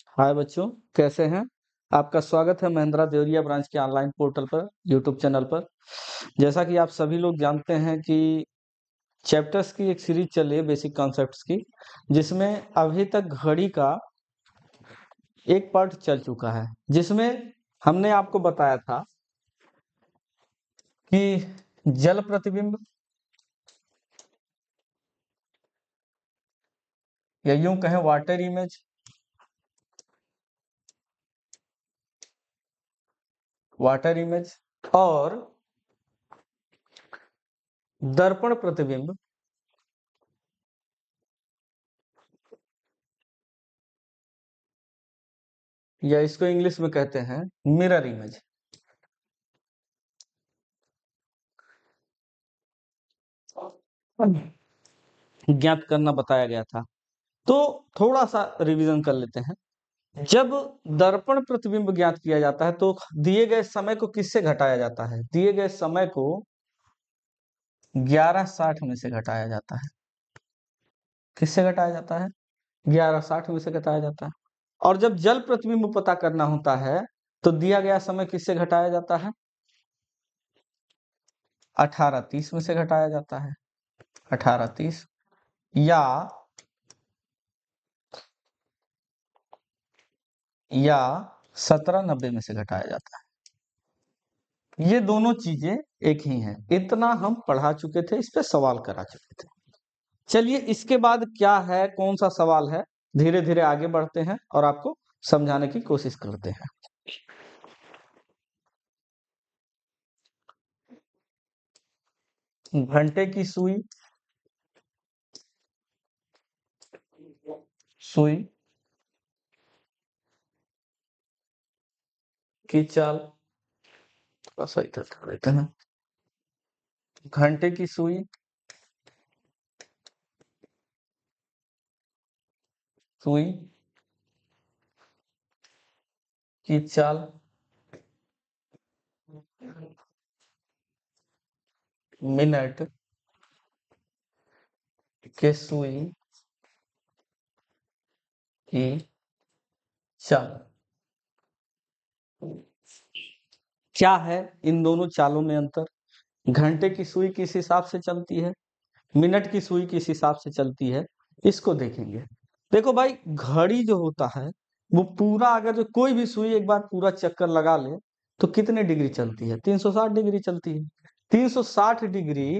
हाय बच्चों, कैसे हैं? आपका स्वागत है महिंद्रा देवरिया ब्रांच के ऑनलाइन पोर्टल पर, यूट्यूब चैनल पर। जैसा कि आप सभी लोग जानते हैं कि चैप्टर्स की एक सीरीज चल रही है बेसिक कॉन्सेप्ट्स की, जिसमें अभी तक घड़ी का एक पार्ट चल चुका है, जिसमें हमने आपको बताया था कि जल प्रतिबिंब या यूं कहें वाटर इमेज और दर्पण प्रतिबिंब या इसको इंग्लिश में कहते हैं मिरर इमेज। ज्ञात करना बताया गया था। तो थोड़ा सा रिवीजन कर लेते हैं। जब दर्पण प्रतिबिंब ज्ञात किया जाता है तो दिए गए समय को किससे घटाया जाता है? दिए गए समय को 1160 में से घटाया जाता है। किससे घटाया जाता है? 1160 में से घटाया जाता है। और जब जल प्रतिबिंब पता करना होता है तो दिया गया समय किससे घटाया जाता है? 1830 में से घटाया जाता है। 1830 या 1790 में से घटाया जाता है। ये दोनों चीजें एक ही हैं। इतना हम पढ़ा चुके थे, इस पे सवाल करा चुके थे। चलिए, इसके बाद क्या है, कौन सा सवाल है, धीरे धीरे आगे बढ़ते हैं और आपको समझाने की कोशिश करते हैं। घंटे की सुई, सुई की चाल, थोड़ा सा इधर कर देते हैं। घंटे की सुई, सुई की चाल, मिनट के सुई की चाल। क्या है इन दोनों चालों में अंतर? घंटे की सुई किस हिसाब से चलती है, मिनट की सुई किस हिसाब से चलती है, इसको देखेंगे। देखो भाई, घड़ी जो होता है वो पूरा, अगर जो कोई भी सुई एक बार पूरा चक्कर लगा ले तो कितने डिग्री चलती है? 360 डिग्री चलती है। 360 डिग्री,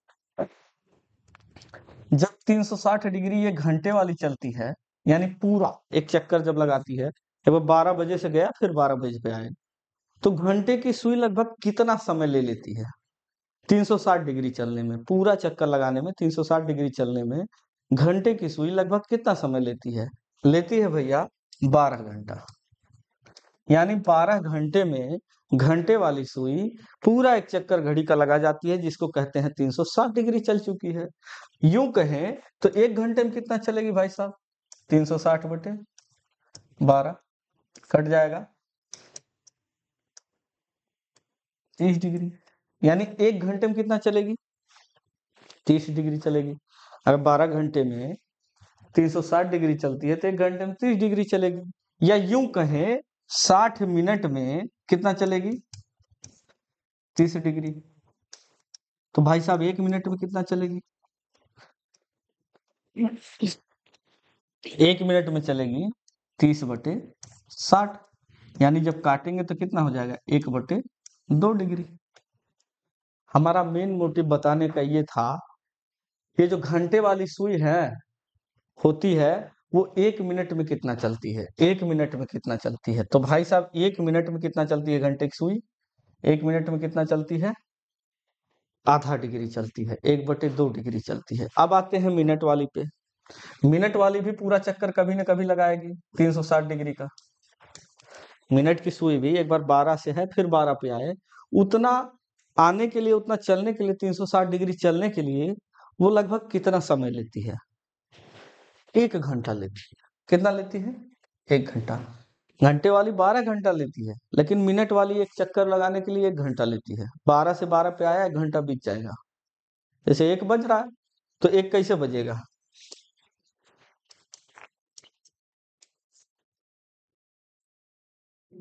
जब 360 डिग्री ये घंटे वाली चलती है, यानी पूरा एक चक्कर जब लगाती है, जब वो 12 बजे से गया फिर 12 बजे पे आए, तो घंटे की सुई लगभग कितना समय ले लेती है 360 डिग्री चलने में? पूरा चक्कर लगाने में 360 डिग्री चलने में घंटे की सुई लगभग कितना समय लेती है? लेती है भैया 12 घंटा। यानी 12 घंटे में घंटे वाली सुई पूरा एक चक्कर घड़ी का लगा जाती है, जिसको कहते हैं 360 डिग्री चल चुकी है। यूं कहें तो 1 घंटे में कितना चलेगी भाई साहब? 360/12 कट जाएगा 30 डिग्री। यानी 1 घंटे में कितना चलेगी? 30 डिग्री चलेगी। अगर 12 घंटे में 360 डिग्री चलती है तो 1 घंटे में 30 डिग्री चलेगी। या यूं कहें 60 मिनट में कितना चलेगी? 30 डिग्री। तो भाई साहब 1 मिनट में कितना चलेगी? 1 मिनट में चलेगी 30/60। यानी जब काटेंगे तो कितना हो जाएगा? 1/2 डिग्री। हमारा मेन मोटिव बताने का ये था, ये जो घंटे वाली सुई है होती है, वो 1 मिनट में कितना चलती है? 1 मिनट में कितना चलती है? तो भाई साहब 1 मिनट में कितना चलती है घंटे की सुई? 1 मिनट में कितना चलती है? आधा डिग्री चलती है, 1/2 डिग्री चलती है। अब आते हैं मिनट वाली पे। मिनट वाली भी पूरा चक्कर कभी ना कभी लगाएगी 360 डिग्री का। मिनट की सुई भी एक बार 12 से है फिर 12 पे आए, उतना आने के लिए, उतना चलने के लिए, 360 डिग्री चलने के लिए वो लगभग कितना समय लेती है? 1 घंटा लेती है। कितना लेती है? 1 घंटा। घंटे वाली 12 घंटा लेती है, लेकिन मिनट वाली एक चक्कर लगाने के लिए 1 घंटा लेती है। 12 से 12 पे आया, 1 घंटा बीत जाएगा। जैसे 1 बज रहा है तो 1 कैसे बजेगा?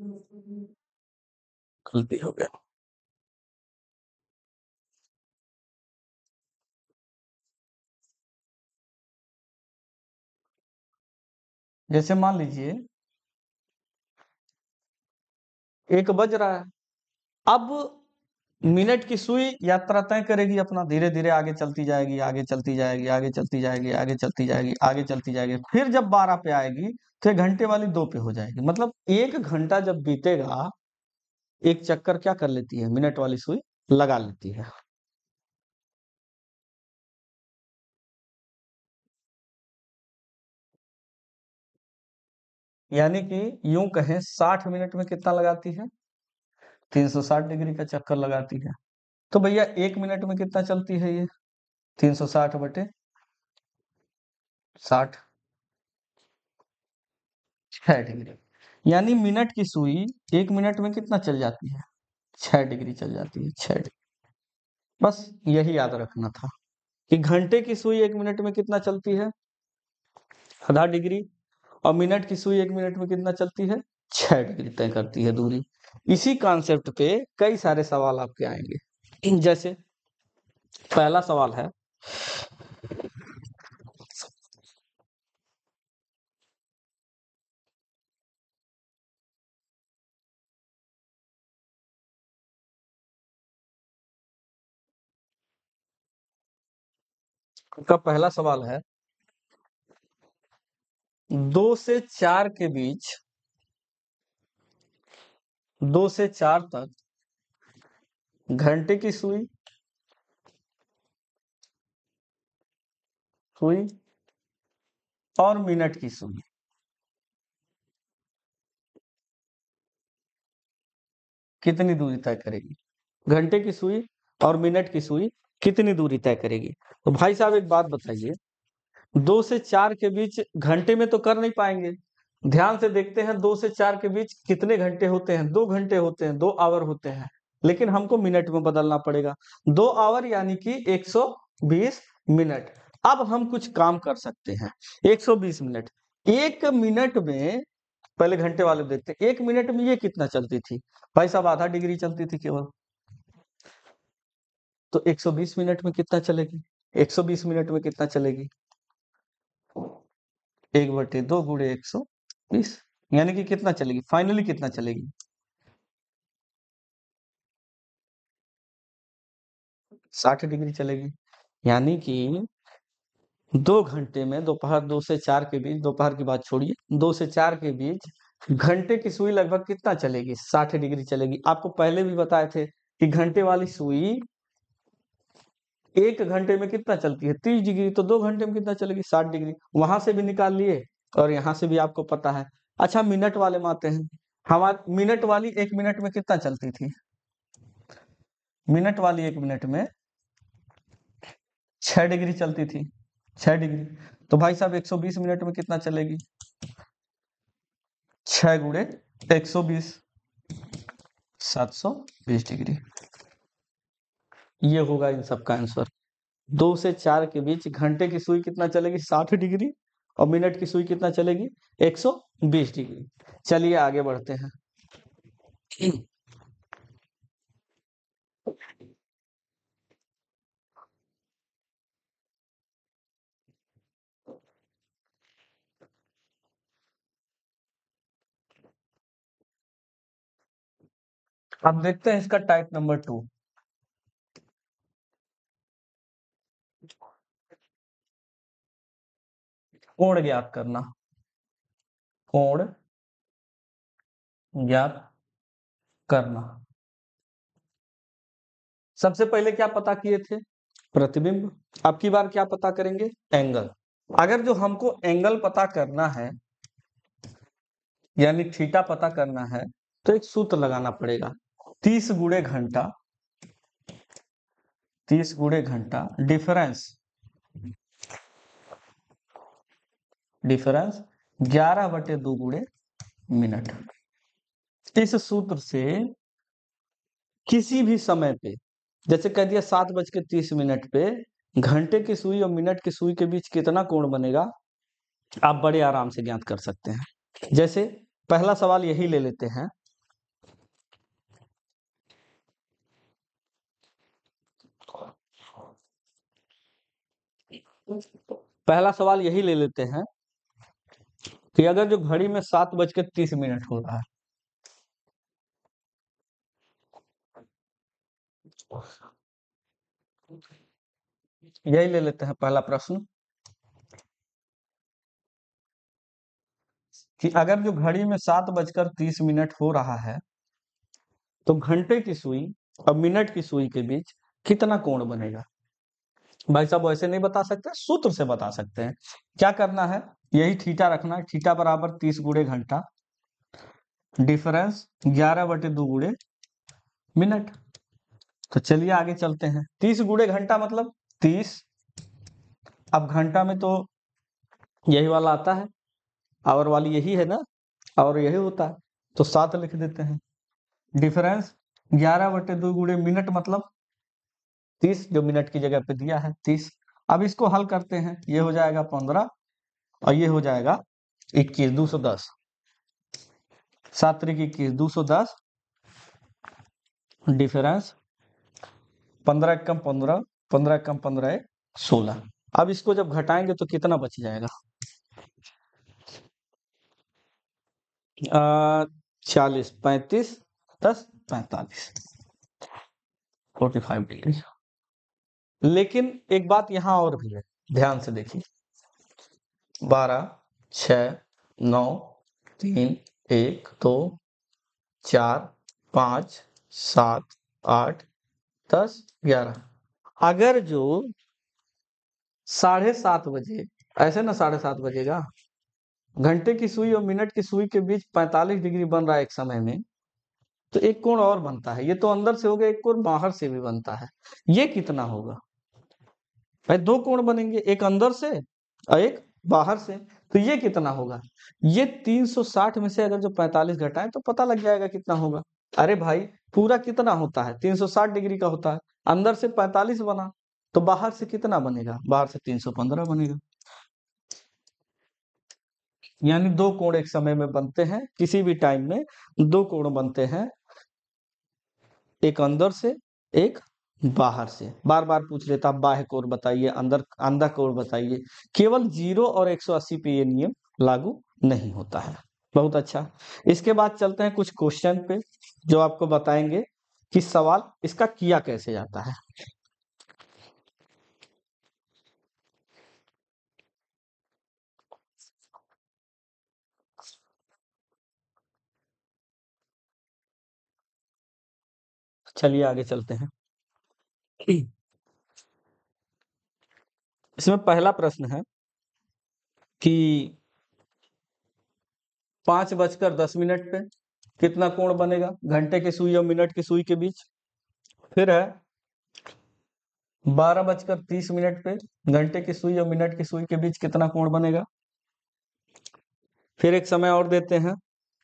गलती हो गया। जैसे मान लीजिए 1 बज रहा है, अब मिनट की सुई यात्रा तय करेगी अपना, धीरे धीरे आगे चलती जाएगी, आगे चलती जाएगी, आगे चलती जाएगी, आगे चलती जाएगी, आगे चलती जाएगी, फिर जब 12 पे आएगी तो ये घंटे वाली 2 पे हो जाएगी। मतलब 1 घंटा जब बीतेगा, एक चक्कर क्या कर लेती है, मिनट वाली सुई लगा लेती है। यानी कि यूं कहें 60 मिनट में कितना लगाती है, 360 डिग्री का चक्कर लगाती है। तो भैया 1 मिनट में कितना चलती है ये, 360 बटे 60, 6 डिग्री। यानी मिनट की सुई 1 मिनट में कितना चल जाती है, 6 डिग्री चल जाती है, 6 डिग्री। बस यही याद रखना था कि घंटे की सुई 1 मिनट में कितना चलती है, आधा डिग्री, और मिनट की सुई 1 मिनट में कितना चलती है, 6 डिग्री तय करती है दूरी। इसी कॉन्सेप्ट पे कई सारे सवाल आपके आएंगे। जैसे पहला सवाल है, आपका पहला सवाल है, 2 से 4 के बीच, 2 से 4 तक घंटे की सुई, सुई और मिनट की सुई कितनी दूरी तय करेगी, घंटे की सुई और मिनट की सुई कितनी दूरी तय करेगी। तो भाई साहब एक बात बताइए, 2 से 4 के बीच घंटे में तो कर नहीं पाएंगे। ध्यान से देखते हैं, 2 से 4 के बीच कितने घंटे होते हैं, 2 घंटे होते हैं, 2 आवर होते हैं। लेकिन हमको मिनट में बदलना पड़ेगा, 2 आवर यानी कि 120 मिनट। अब हम कुछ काम कर सकते हैं, 120 मिनट, 1 मिनट में, पहले घंटे वाले देखते हैं, 1 मिनट में ये कितना चलती थी, भाई साहब आधा डिग्री चलती थी केवल। तो 120 मिनट में कितना चलेगी, 120 मिनट में कितना चलेगी, 1/2 × 120, यानी कि कितना चलेगी, फाइनली कितना चलेगी, 60 डिग्री चलेगी। यानी कि 2 घंटे में, दोपहर 2 से 4 के बीच, दोपहर की बात छोड़िए, 2 से 4 के बीच घंटे की सुई लगभग कितना चलेगी, 60 डिग्री चलेगी। आपको पहले भी बताए थे कि घंटे वाली सुई 1 घंटे में कितना चलती है, 30 डिग्री, तो 2 घंटे में कितना चलेगी, 60 डिग्री। वहां से भी निकाल लिए और यहाँ से भी आपको पता है। अच्छा मिनट वाले में आते हैं, हमारी मिनट वाली 1 मिनट में कितना चलती थी, मिनट वाली 1 मिनट में 6 डिग्री चलती थी, 6 डिग्री। तो भाई साहब 120 मिनट में कितना चलेगी, 6 × 120, 720 डिग्री। ये होगा इन सब का आंसर। 2 से 4 के बीच घंटे की सुई कितना चलेगी, 60 डिग्री, और मिनट की सुई कितना चलेगी, 120 डिग्री। चलिए आगे बढ़ते हैं। अब देखते हैं इसका टाइप नंबर 2, कोण ज्ञात करना, कोण ज्ञात करना। सबसे पहले क्या पता किए थे, प्रतिबिंब। अब की बार क्या पता करेंगे, एंगल। अगर जो हमको एंगल पता करना है, यानी थीटा पता करना है, तो एक सूत्र लगाना पड़ेगा, 30 × घंटा, 30 × घंटा डिफरेंस, डिफरेंस 11/2 × मिनट। इस सूत्र से किसी भी समय पे, जैसे कह दिया 7:30 पे, घंटे की सुई और मिनट की सुई के बीच कितना कोण बनेगा, आप बड़े आराम से ज्ञात कर सकते हैं। जैसे पहला सवाल यही ले लेते हैं, पहला सवाल यही ले लेते हैं कि अगर जो घड़ी में 7:30 हो रहा है, यही ले लेते हैं पहला प्रश्न कि अगर जो घड़ी में 7:30 हो रहा है तो घंटे की सुई और मिनट की सुई के बीच कितना कोण बनेगा। भाई साहब वैसे नहीं बता सकते, सूत्र से बता सकते हैं। क्या करना है, यही थीटा रखना है, थीटा बराबर 30 गुणे घंटा, डिफरेंस 11/2 गुणे मिनट। तो चलिए आगे चलते हैं। 30 गुणे घंटा मतलब 30, अब घंटा में तो यही वाला आता है, आवर वाली यही है ना, और यही होता है, तो 7 लिख देते हैं। डिफरेंस 11/2 गुणे मिनट मतलब 30, जो मिनट की जगह पे दिया है 30। अब इसको हल करते हैं, ये हो जाएगा 15 और ये हो जाएगा 21, 210, 7 3 21, 210, डिफरेंस 15 कम 15, 15 कम 15 16। अब इसको जब घटाएंगे तो कितना बच जाएगा, 40 35 10 45, 45 डिग्री। लेकिन एक बात यहाँ और भी है, ध्यान से देखिए, 12 6 9 3 1 2 4 5 7 8 10 11, अगर जो 7:30 बजे, ऐसे ना 7:30 बजेगा, घंटे की सुई और मिनट की सुई के बीच 45 डिग्री बन रहा है एक समय में, तो एक कोण और बनता है। ये तो अंदर से हो गया, एक कोण बाहर से भी बनता है। ये कितना होगा भाई, दो कोण बनेंगे, एक अंदर से और एक बाहर से, तो ये कितना होगा। ये 360 में से अगर जो 45 घटाएं तो पता लग जाएगा कितना होगा। अरे भाई पूरा कितना होता है, 360 डिग्री का होता है, अंदर से 45 बना, तो बाहर से कितना बनेगा, बाहर से 315 बनेगा। यानी दो कोण एक समय में बनते हैं, किसी भी टाइम में दो कोण बनते हैं, एक अंदर से एक बाहर से। बार बार पूछ लेता बाह्य कोण बताइए, अंदर अंदर कोण बताइए, केवल 0 और 180 पे ये नियम लागू नहीं होता है। बहुत अच्छा, इसके बाद चलते हैं कुछ क्वेश्चन पे जो आपको बताएंगे कि सवाल इसका किया कैसे जाता है। चलिए आगे चलते हैं। इसमें पहला प्रश्न है कि 5:10 पे कितना कोण बनेगा घंटे की सुई और मिनट की सुई के बीच। फिर है 12:30 पे घंटे की सुई और मिनट की सुई के बीच कितना कोण बनेगा। फिर एक समय और देते हैं,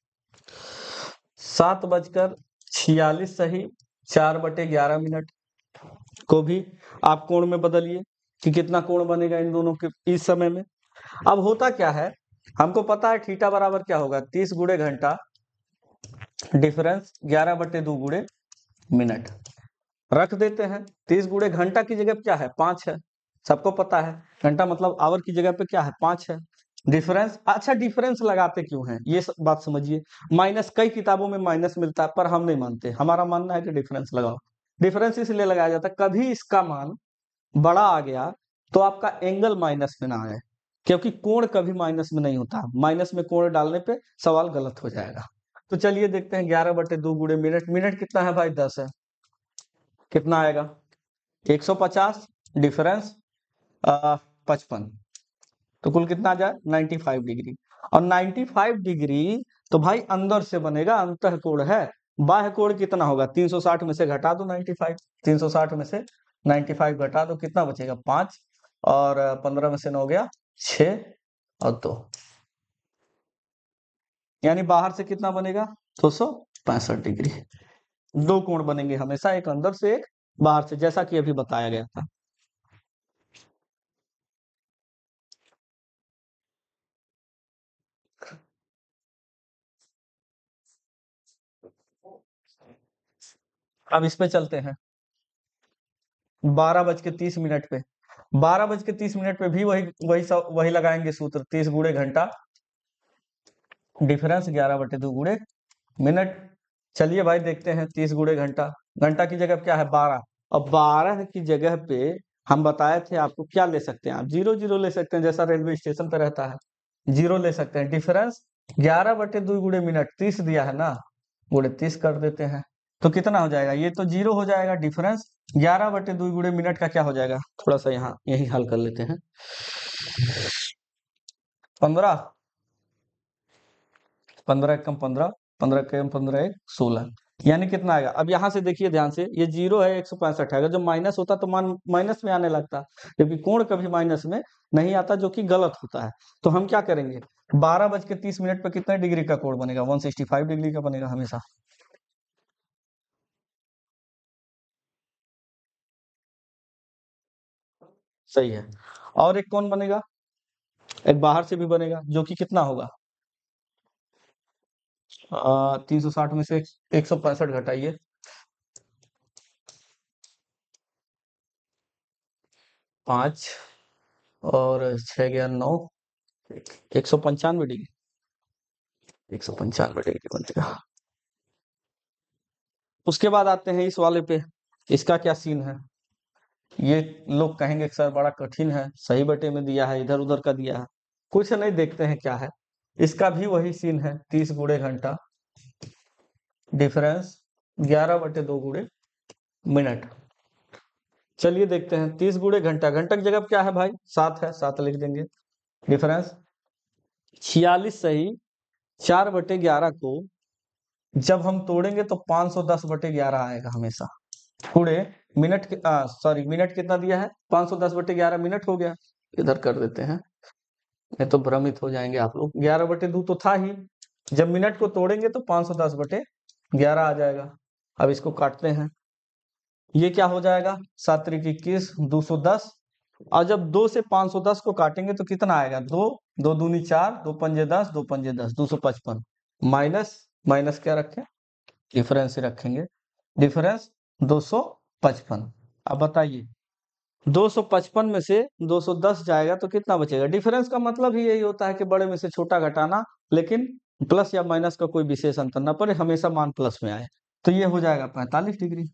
7:46 सही 4/11 को भी आप कोण में बदलिए कि कितना कोण बनेगा इन दोनों के इस समय में। अब होता क्या है, हमको पता है थीटा बराबर क्या होगा, 30 गुणे घंटा, डिफरेंस 11/2 गुणे मिनट। रख देते हैं, 30 गुणे घंटा की जगह क्या है 5 है, सबको पता है, घंटा मतलब आवर की जगह पे क्या है 5 है। डिफरेंस, अच्छा डिफरेंस लगाते क्यों हैं ये बात समझिए। माइनस कई किताबों में माइनस मिलता है, पर हम नहीं मानते, हमारा मानना है कि डिफरेंस लगाओ। डिफरेंस इसलिए लगाया जाता है कभी इसका मान बड़ा आ गया तो आपका एंगल माइनस में ना आए, क्योंकि कोण कभी माइनस में नहीं होता, माइनस में कोण डालने पे सवाल गलत हो जाएगा। तो चलिए देखते हैं, 11/2 गुणे मिनट, मिनट कितना है भाई 10 है, कितना आएगा 150, डिफरेंस 55, तो कुल कितना आ जाए 95 डिग्री। और 95 डिग्री तो भाई अंदर से बनेगा, अंतः कोण है। बाह्य कोण कितना होगा, 360 में से घटा दो 95, 360 में से 95 घटा दो, कितना बचेगा 5, और 15 में से 9 गया 6 और 2, यानी बाहर से कितना बनेगा 265 डिग्री। दो कोण बनेंगे हमेशा, एक अंदर से एक बाहर से, जैसा कि अभी बताया गया था। अब इस पे चलते हैं, 12:30 पे 12:30 पे भी वही लगाएंगे सूत्र, 30 गुणे घंटा डिफरेंस 11/2 गुणे मिनट। चलिए भाई देखते हैं 30 गुणे घंटा, घंटा की जगह क्या है 12, और 12 की जगह पे हम बताए थे आपको क्या ले सकते हैं, आप 0 0 ले सकते हैं, जैसा रेलवे स्टेशन पे रहता है 0 ले सकते हैं। डिफरेंस 11/2 गुणे मिनट, 30 दिया है ना, गुणे 30 कर देते हैं तो कितना हो जाएगा, ये तो 0 हो जाएगा। डिफरेंस 11/2 गुणे मिनट का क्या हो जाएगा, थोड़ा सा यहाँ यही हल कर लेते हैं, 15, 15 कम 15, 15 कम 15 1 16, यानी कितना आएगा। अब यहाँ से देखिए ध्यान से, ये 0 है 165 है, अगर जो माइनस होता तो माइनस में आने लगता, क्योंकि कोण कभी माइनस में नहीं आता, जो कि गलत होता है। तो हम क्या करेंगे, 12:30 पर कितने डिग्री का कोण बनेगा, 165 डिग्री का बनेगा हमेशा। सही है। और एक कौन बनेगा, एक बाहर से भी बनेगा, जो कि कितना होगा, 360 में से 165 घटाइए, 5 और 6 गया 9, 195 डिग्री, 195 डिग्री बनेगा। उसके बाद आते हैं इस वाले पे, इसका क्या सीन है। ये लोग कहेंगे कि सर बड़ा कठिन है, सही बटे में दिया है, इधर उधर का दिया है, कुछ नहीं, देखते हैं क्या है। इसका भी वही सीन है, 30 गुणे घंटा डिफरेंस 11/2 गुणे मिनट। चलिए देखते हैं, 30 गुणे घंटा, घंटा की जगह क्या है भाई 7 है, 7 लिख देंगे। डिफरेंस 46 सही, 4/11 को जब हम तोड़ेंगे तो 510/11 आएगा हमेशा। गुणे मिनट के सॉरी मिनट कितना दिया है, 510/11 मिनट हो गया, इधर कर देते हैं, नहीं तो भ्रमित हो जाएंगे आप लोग। 11/2 तो था ही, जब मिनट को तोड़ेंगे तो 510/11 आ जाएगा। अब इसको काटते हैं, ये क्या हो जाएगा, 7 त्रिक 21, 210, और जब 2 से 510 को काटेंगे तो कितना आएगा, 2, 2 दूनी 4, 2 पंजे 10, 2 पंजे 10, 255, माइनस माइनस क्या रखें, डिफरेंस ही रखेंगे, डिफरेंस 255। अब बताइए 255 में से 210 जाएगा तो कितना बचेगा। डिफरेंस का मतलब ही यही होता है कि बड़े में से छोटा घटाना, लेकिन प्लस या माइनस का कोई विशेष अंतर ना पड़े, हमेशा मान प्लस में आए। तो ये हो जाएगा 45 डिग्री,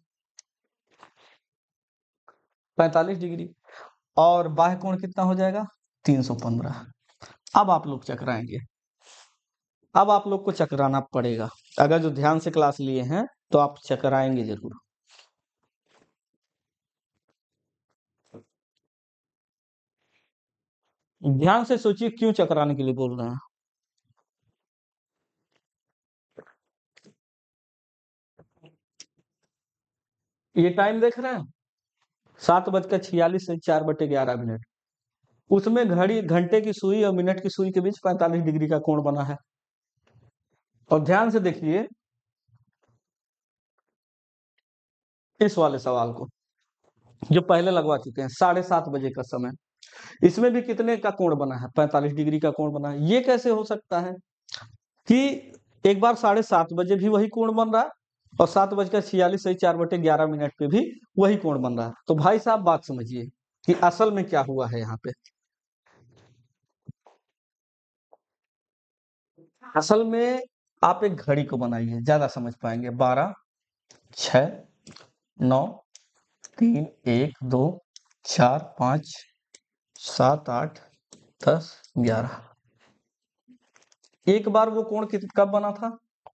45 डिग्री। और बाह्य कोण कितना हो जाएगा, 315। अब आप लोग चकराएंगे, अब आप लोग को चकराना पड़ेगा, अगर जो ध्यान से क्लास लिए हैं तो आप चकराएंगे जरूर। ध्यान से सोचिए क्यों चकराने के लिए बोल रहे हैं। ये टाइम देख रहे हैं, 7:46 से 4/11 मिनट, उसमें घड़ी घंटे की सुई और मिनट की सुई के बीच 45 डिग्री का कोण बना है। और ध्यान से देखिए इस वाले सवाल को, जो पहले लगवा चुके हैं, 7:30 बजे का समय, इसमें भी कितने का कोण बना है, 45 डिग्री का कोण बना है। ये कैसे हो सकता है कि एक बार 7:30 बजे भी वही कोण बन रहा है, और 7:46 से 4/11 मिनट पे भी वही कोण बन रहा है। तो भाई साहब बात समझिए कि असल में क्या हुआ है यहाँ पे। असल में आप एक घड़ी को बनाइए, ज्यादा समझ पाएंगे। 12, 6, 9, 3, 1, 2, 4, 5, 7, 8, 10, 11। एक बार वो कोण कब बना था,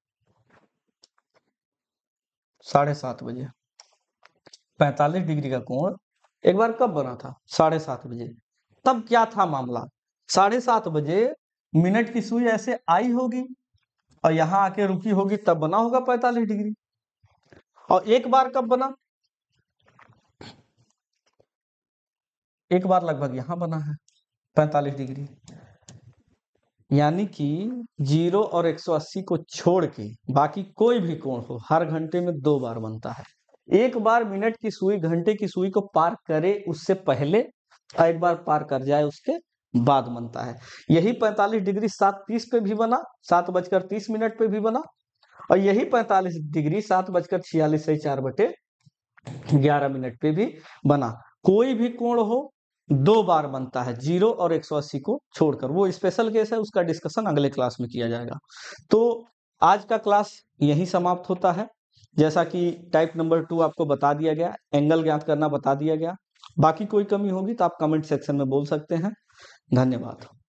7:30 बजे। 45 डिग्री का कोण एक बार कब बना था, 7:30 बजे। तब क्या था मामला, 7:30 बजे मिनट की सुई ऐसे आई होगी और यहाँ आके रुकी होगी, तब बना होगा 45 डिग्री। और एक बार कब बना, एक बार लगभग यहाँ बना है 45 डिग्री। यानी कि 0 और 180 को छोड़ के बाकी कोई भी कोण हो, हर घंटे में 2 बार बनता है। एक बार मिनट की सुई घंटे की सुई को पार करे उससे पहले, और एक बार पार कर जाए उसके बाद बनता है। यही 45 डिग्री 7:30 पे भी बना, 7:30 पे भी बना, और यही 45 डिग्री 7:46 से 4/11 मिनट पे भी बना। कोई भी कोण हो, 2 बार बनता है, 0 और 180 को छोड़कर। वो स्पेशल केस है, उसका डिस्कशन अगले क्लास में किया जाएगा। तो आज का क्लास यहीं समाप्त होता है। जैसा कि टाइप नंबर 2 आपको बता दिया गया, एंगल ज्ञात करना बता दिया गया। बाकी कोई कमी होगी तो आप कमेंट सेक्शन में बोल सकते हैं। धन्यवाद।